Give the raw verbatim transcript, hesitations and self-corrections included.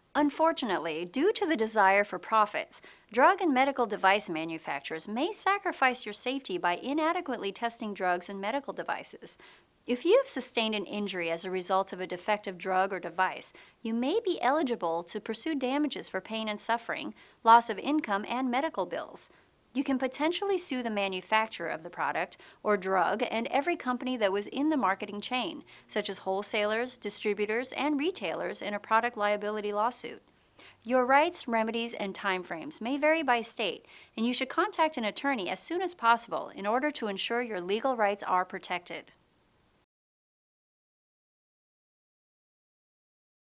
Unfortunately, due to the desire for profits, drug and medical device manufacturers may sacrifice your safety by inadequately testing drugs and medical devices. If you have sustained an injury as a result of a defective drug or device, you may be eligible to pursue damages for pain and suffering, loss of income, and medical bills. You can potentially sue the manufacturer of the product or drug and every company that was in the marketing chain, such as wholesalers, distributors, and retailers in a product liability lawsuit. Your rights, remedies, and timeframes may vary by state, and you should contact an attorney as soon as possible in order to ensure your legal rights are protected.